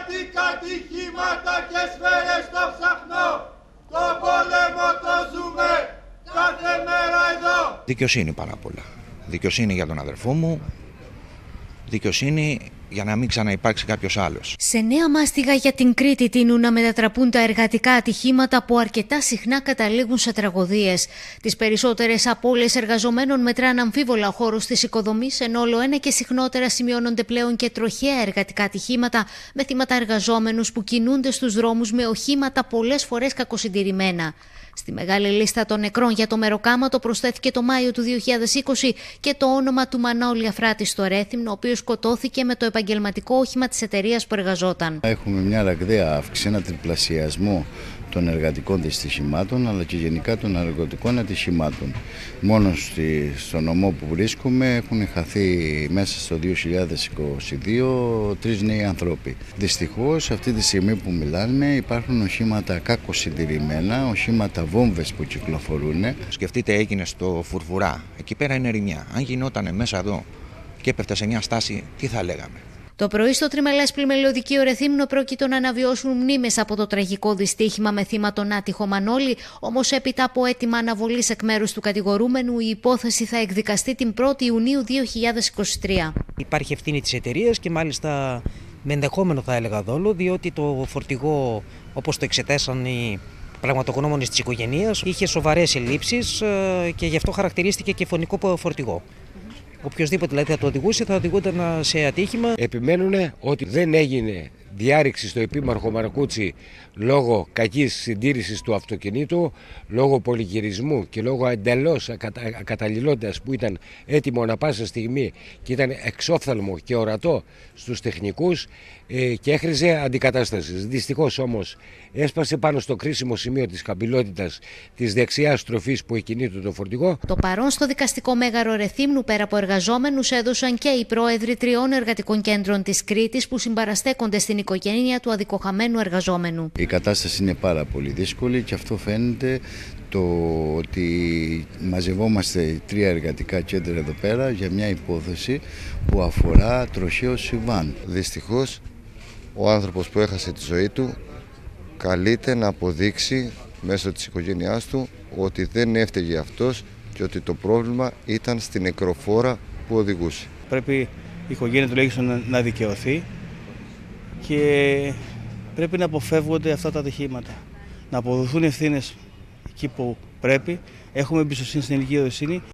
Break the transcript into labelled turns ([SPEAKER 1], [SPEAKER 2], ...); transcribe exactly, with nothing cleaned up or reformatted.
[SPEAKER 1] εργατικά ατυχήματα και σφαίρες στο ψαχνό. Το πόλεμο το ζούμε κάθε μέρα εδώ.
[SPEAKER 2] Δικαιοσύνη πάρα πολλά. Δικαιοσύνη για τον αδερφό μου. Δικαιοσύνη για να μην ξαναυπάρξει κάποιος άλλος.
[SPEAKER 3] Σε νέα μάστιγα για την Κρήτη τείνουν να μετατραπούν τα εργατικά ατυχήματα που αρκετά συχνά καταλήγουν σε τραγωδίες. Τις περισσότερες απώλειες εργαζομένων μετράνε αμφίβολα ο χώρος της οικοδομής, ενώ όλο ένα και συχνότερα σημειώνονται πλέον και τροχαία εργατικά ατυχήματα με θύματα εργαζόμενους που κινούνται στους δρόμους με οχήματα πολλές φορές κακοσυντηρημένα. Στη μεγάλη λίστα των νεκρών για το μεροκάματο προσθέθηκε το Μάιο του δύο χιλιάδες είκοσι και το όνομα του Μανώλη Αφράτη στο Ρέθυμνο, ο οποίος σκοτώθηκε με το επαγγελματικό όχημα της εταιρείας που εργαζόταν.
[SPEAKER 4] Έχουμε μια ραγδαία αύξηση, ένα τριπλασιασμό των εργατικών δυστυχημάτων αλλά και γενικά των εργατικών ατυχημάτων. Μόνο στη, στο νομό που βρίσκομαι έχουν χαθεί μέσα στο δύο χιλιάδες είκοσι δύο τρεις νέοι άνθρωποι. Δυστυχώς αυτή τη στιγμή που μιλάνε υπάρχουν οχήματα κακοσυντηρημένα, οχήματα βόμβες που κυκλοφορούν.
[SPEAKER 2] Σκεφτείτε, έγινε στο Φουρφουρά, εκεί πέρα είναι ερημιά. Αν γινόταν μέσα εδώ και έπεφτε σε μια στάση, τι θα λέγαμε.
[SPEAKER 3] Το πρωί στο τριμελές πλημελιωδικείο Ρεθύμνο πρόκειτο να αναβιώσουν μνήμες από το τραγικό δυστύχημα με θύμα τον άτυχο Μανώλη, όμως έπειτα από αίτημα αναβολής εκ μέρους του κατηγορούμενου η υπόθεση θα εκδικαστεί την πρώτη Ιουνίου δύο χιλιάδες είκοσι τρία.
[SPEAKER 5] Υπάρχει ευθύνη της εταιρείας και μάλιστα με ενδεχόμενο θα έλεγα δόλο, διότι το φορτηγό, όπως το εξετάσαν οι πραγματογνώμονες της οικογένειας, είχε σοβαρές ελλείψεις και γι' αυτό χαρακτηρίστηκε και φωνικό φορτηγό. Οποιοςδήποτε δηλαδή θα το οδηγούσε θα οδηγούνταν σε ατύχημα.
[SPEAKER 6] Επιμένουν ότι δεν έγινε διάρρηξη στο επίμαρχο Μαρακούτσι λόγω κακής συντήρησης του αυτοκινήτου, λόγω πολυγυρισμού και λόγω εντελώς ακαταλληλότητας που ήταν έτοιμο ανα πάσα στιγμή και ήταν εξόφθαλμο και ορατό στους τεχνικούς και έχριζε αντικατάστασης. Δυστυχώς όμως έσπασε πάνω στο κρίσιμο σημείο της χαμηλότητας της δεξιάς στροφής που εκκινείται το φορτηγό.
[SPEAKER 3] Το παρόν στο δικαστικό μέγαρο Ρεθύμνου πέρα από εργαζόμενους έδωσαν και οι πρόεδροι τριών εργατικών κέντρων της Κρήτης που συμπαραστέκονται στην οικογένεια του αδικοχαμένου εργαζόμενου.
[SPEAKER 4] Η κατάσταση είναι πάρα πολύ δύσκολη και αυτό φαίνεται το ότι μαζευόμαστε τρία εργατικά κέντρα εδώ πέρα για μια υπόθεση που αφορά τροχαίο συμβάν.
[SPEAKER 7] Δυστυχώς ο άνθρωπος που έχασε τη ζωή του καλείται να αποδείξει μέσω της οικογένειάς του ότι δεν έφταιγε αυτός και ότι το πρόβλημα ήταν στην νεκροφόρα που οδηγούσε.
[SPEAKER 8] Πρέπει η οικογένεια τουλάχιστον να δικαιωθεί και πρέπει να αποφεύγονται αυτά τα ατυχήματα. Να αποδοθούν ευθύνες εκεί που πρέπει. Έχουμε εμπιστοσύνη στην ελληνική δικαιοσύνη